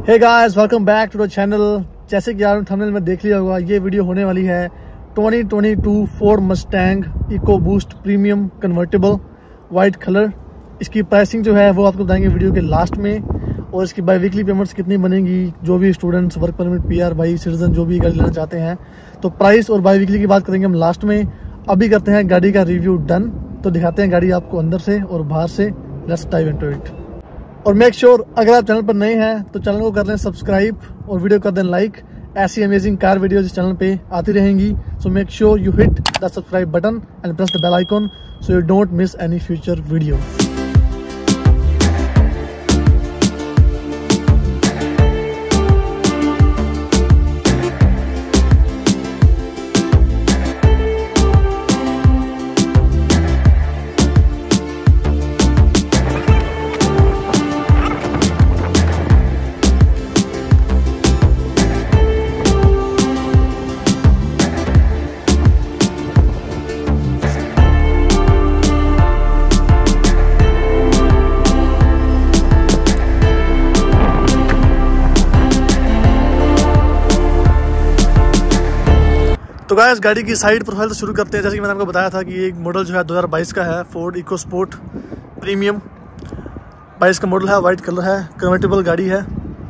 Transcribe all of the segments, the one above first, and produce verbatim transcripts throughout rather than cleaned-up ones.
Hey guys, welcome back to the channel. जैसे कि आपने थंबनेल में देख लिया होगा, ये वीडियो होने वाली है twenty twenty two Ford Mustang eco boost premium convertible white colour. इसकी प्राइसिंग जो है वो आपको बताएंगे वीडियो के लास्ट में, और इसकी बाई वीकली पेमेंट्स कितनी बनेंगी। जो भी स्टूडेंट्स, वर्क परमिट, पीआर भाई, सिटीजन जो भी गाड़ी लेना चाहते हैं, तो प्राइस और बाई वीकली की बात करेंगे हम लास्ट में। अभी करते हैं गाड़ी का रिव्यू डन, तो दिखाते हैं गाड़ी आपको अंदर से और बाहर से। Let's dive into it. और मेक श्योर sure, अगर आप चैनल पर नए हैं तो चैनल को कर दें सब्सक्राइब और वीडियो कर दें लाइक। ऐसी अमेजिंग कार वीडियोज इस चैनल पे आती रहेंगी। So make sure you hit the subscribe button and press the bell icon so you don't miss any future video. तो गाइस, गाड़ी की साइड प्रोफाइल तो शुरू करते हैं। जैसे कि मैंने आपको बताया था कि ये मॉडल जो है दो हज़ार बाईस का है, फोर्ड इको स्पोर्ट प्रीमियम बाईस का मॉडल है, वाइट कलर है, कन्वर्टेबल गाड़ी है।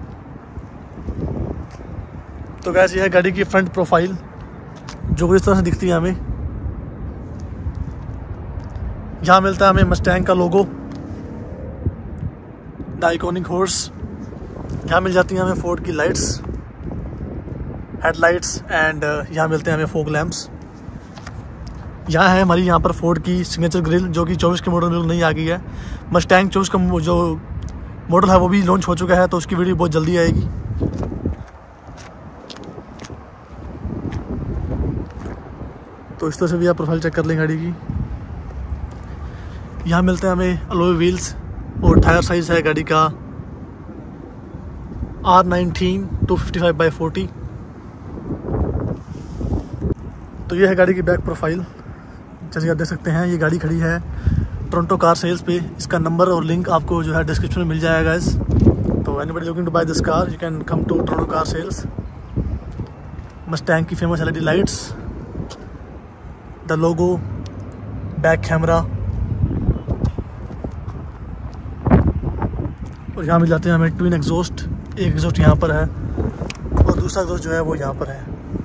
तो गाइस, ये है गाड़ी की फ्रंट प्रोफाइल जो इस तरह से दिखती है हमें। यहाँ मिलता है हमें मस्टैंग का लोगो, द आइकॉनिक हॉर्स। यहाँ मिल जाती हैं हमें फोर्ड की लाइट्स, हेडलाइट्स, एंड यहाँ मिलते हैं हमें फॉग लैंप्स। यहाँ है हमारी यहाँ पर फोर्ड की सिग्नेचर ग्रिल, जो कि चौबीस के मॉडल में नहीं आ गई है। मस्टैंग चौबीस का जो मॉडल है वो भी लॉन्च हो चुका है, तो उसकी वीडियो बहुत जल्दी आएगी। तो इस तरह से भी आप प्रोफाइल चेक कर लें गाड़ी की। यहाँ मिलते हैं हमें अलॉय व्हील्स, और टायर साइज है गाड़ी का R nineteen two fifty five by forty. तो ये है गाड़ी की बैक प्रोफाइल। जैसे आप देख सकते हैं, ये गाड़ी खड़ी है टोरंटो कार सेल्स पे। इसका नंबर और लिंक आपको जो है डिस्क्रिप्शन में मिल जाएगा गाइस। तो anybody looking to buy this car, you can come to Toronto car sales. Mustang की famous LED lights, the logo, back camera, और यहाँ मिल जाते हैं हमें ट्विन एग्जॉस्ट। एक एग्जॉस्ट यहाँ पर है और दूसरा एग्जॉस्ट जो है वो यहाँ पर है।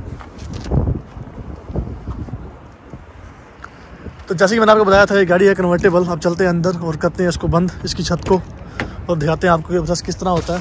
तो जैसे कि मैंने आपको बताया था, ये गाड़ी है कन्वर्टेबल। अब चलते हैं अंदर और करते हैं इसको बंद, इसकी छत को, और दिखाते हैं आपको बस किस तरह होता है।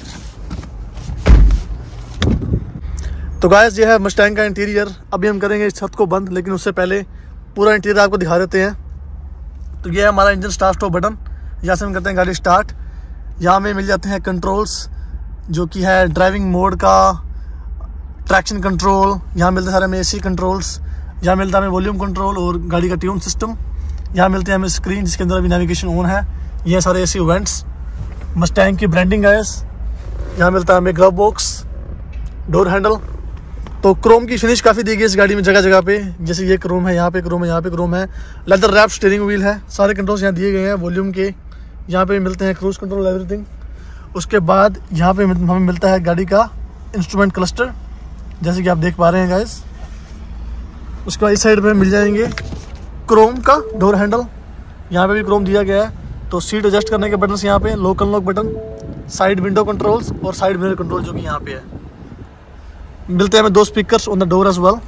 तो गाइस, ये है मस्टैंग का इंटीरियर। अभी हम करेंगे इस छत को बंद, लेकिन उससे पहले पूरा इंटीरियर आपको दिखा देते हैं। तो ये है हमारा इंजन स्टार्ट स्टॉप बटन। यहाँ से हम करते हैं गाड़ी स्टार्ट। यहाँ में मिल जाते हैं कंट्रोल्स, जो कि है ड्राइविंग मोड का, ट्रैक्शन कंट्रोल। यहाँ मिलते हैं सारे हमें एसी कंट्रोल्स। यहाँ मिलता है हमें वॉल्यूम कंट्रोल और गाड़ी का ट्यून सिस्टम। यहाँ मिलते हैं हमें स्क्रीन, जिसके अंदर अभी नेविगेशन ऑन है। ये सारे एसी इवेंट्स, मस्टैंग की ब्रांडिंग गाइस। यहाँ मिलता है हमें ग्लव बॉक्स, डोर हैंडल। तो क्रोम की फिनिश काफ़ी दी गई इस गाड़ी में जगह जगह पे। जैसे ये क्रोम है, यहाँ पे क्रोम है, यहाँ पे क्रोम है। लेदर रैप स्टीयरिंग व्हील है। सारे कंट्रोल्स यहाँ दिए गए हैं वॉल्यूम के। यहाँ पे मिलते हैं क्रूज कंट्रोल, एवरीथिंग। उसके बाद यहाँ पे हमें मिलता है गाड़ी का इंस्ट्रूमेंट क्लस्टर, जैसे कि आप देख पा रहे हैं गाइस। उसके बाद इस साइड पे मिल जाएंगे क्रोम का डोर हैंडल। यहाँ पे भी क्रोम दिया गया है। तो सीट एडजस्ट करने के बटन यहाँ पे, lock unlock button, side window controls और साइड मिरर कंट्रोल, जो कि यहाँ पे है। मिलते हैं हमें दो speakers on the door as well.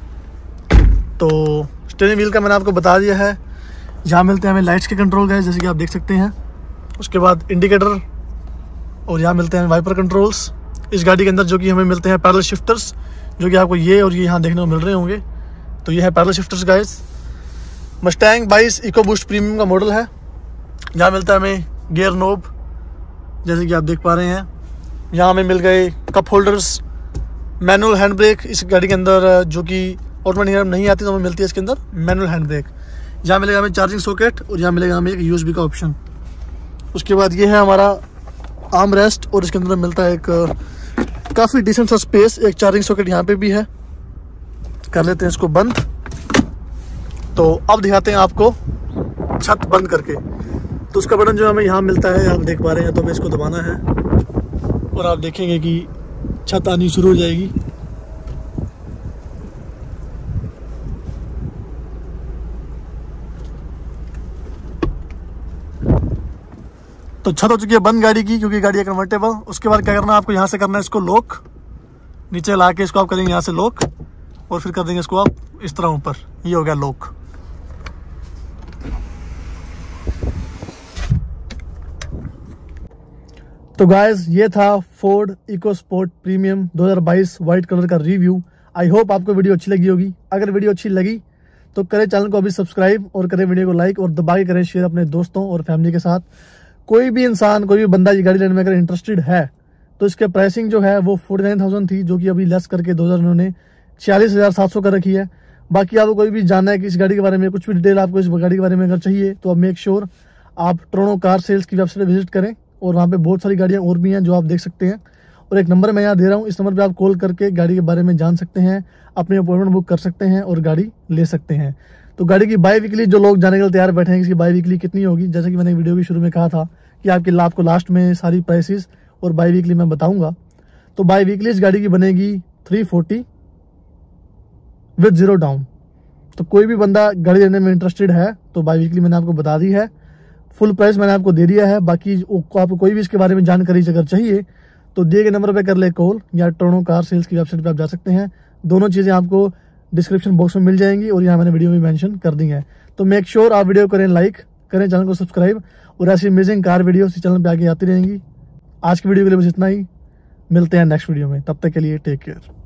तो स्टीयरिंग व्हील का मैंने आपको बता दिया है। यहाँ मिलते हैं हमें लाइट्स के कंट्रोल गाइस, जैसे कि आप देख सकते हैं। उसके बाद इंडिकेटर, और यहाँ मिलते हैं वाइपर कंट्रोल्स इस गाड़ी के अंदर, जो कि हमें मिलते हैं पैडल शिफ्टर्स, जो कि आपको ये और ये यहाँ देखने को मिल रहे होंगे। तो ये है पैडल शिफ्टर्स गाइस। मस्टैंग बाईस इको बूस्ट प्रीमियम का मॉडल है। यहाँ मिलता है हमें गियर नोब, जैसे कि आप देख पा रहे हैं। यहाँ हमें मिल गए cup holders, manual hand brake इस गाड़ी के अंदर, जो कि ऑटोमेटिक नहीं आती, तो हमें मिलती है इसके अंदर मैनुअल हैंड ब्रेक। यहाँ मिलेगा हमें चार्जिंग सॉकेट, और यहाँ मिलेगा हमें एक यूएसबी का ऑप्शन। उसके बाद ये है हमारा आर्म रेस्ट, और इसके अंदर मिलता है एक काफ़ी डिसेंट सा स्पेस। एक चार्जिंग सॉकेट यहाँ पे भी है। कर लेते हैं इसको बंद। तो अब दिखाते हैं आपको छत बंद करके। तो उसका बटन जो हमें यहाँ मिलता है, आप देख पा रहे हैं। तो हमें इसको दबाना है और आप देखेंगे कि छत आनी शुरू हो जाएगी। तो छत हो चुकी है बंद गाड़ी की, क्योंकि गाड़ी है कन्वर्टेबल। उसके बाद क्या करना है आपको, यहाँ से करना है इसको लॉक, नीचे ला के इसको आप करेंगे यहाँ से लॉक, और फिर कर देंगे इसको आप इस तरह ऊपर। ये हो गया लॉक। तो गाइस ये था फोर्ड इकोस्पोर्ट प्रीमियम दो हज़ार बाईस वाइट कलर का रिव्यू। आई होप आपको वीडियो अच्छी लगी होगी। अगर वीडियो अच्छी लगी तो करें चैनल को अभी सब्सक्राइब, और करें वीडियो को लाइक, और दबा के करें शेयर अपने दोस्तों और फैमिली के साथ। कोई भी इंसान, कोई भी बंदा ये गाड़ी लेने में अगर इंटरेस्टेड है तो इसके प्राइसिंग जो है वो फोर्टी नाइन थाउजेंड थी, जो कि अभी लेस करके दो हज़ार उन्होंने छियालीस हज़ार सात सौ कर रखी है। बाकी आपको कोई भी जानना है कि इस गाड़ी के बारे में, कुछ भी डिटेल आपको इस गाड़ी के बारे में अगर चाहिए, तो आप मेक श्योर आप ट्रोनो कार सेल्स की वेबसाइट विजिट करें, और वहाँ पे बहुत सारी गाड़ियाँ और भी हैं जो आप देख सकते हैं। और एक नंबर मैं यहाँ दे रहा हूँ, इस नंबर पे आप कॉल करके गाड़ी के बारे में जान सकते हैं, अपनी अपॉइंटमेंट बुक कर सकते हैं और गाड़ी ले सकते हैं। तो गाड़ी की बाई वीकली जो लोग जाने के लिए तैयार बैठे हैं, इसकी बाई वीकली कितनी होगी, जैसे कि मैंने वीडियो के शुरू में कहा था कि आपके आपको लास्ट में सारी प्राइसेस और बाई वीकली मैं बताऊंगा। तो बाई वीकली इस गाड़ी की बनेगी three forty with zero down. तो कोई भी बंदा गाड़ी लेने में इंटरेस्टेड है तो बाई वीकली मैंने आपको बता दी है, फुल प्राइस मैंने आपको दे दिया है। बाकी आपको कोई भी इसके बारे में जानकारी अगर चाहिए तो दिए गए नंबर पे कर ले कॉल, या ट्रोनो कार सेल्स की वेबसाइट पे आप जा सकते हैं। दोनों चीज़ें आपको डिस्क्रिप्शन बॉक्स में मिल जाएंगी, और यहाँ मैंने वीडियो में मेंशन कर दी है। तो मेक श्योर आप वीडियो करें लाइक, करें चैनल को सब्सक्राइब, और ऐसी अमेजिंग कार वीडियो इस चैनल पे आगे आती रहेंगी। आज की वीडियो के लिए बस इतना ही, मिलते हैं नेक्स्ट वीडियो में, तब तक के लिए टेक केयर।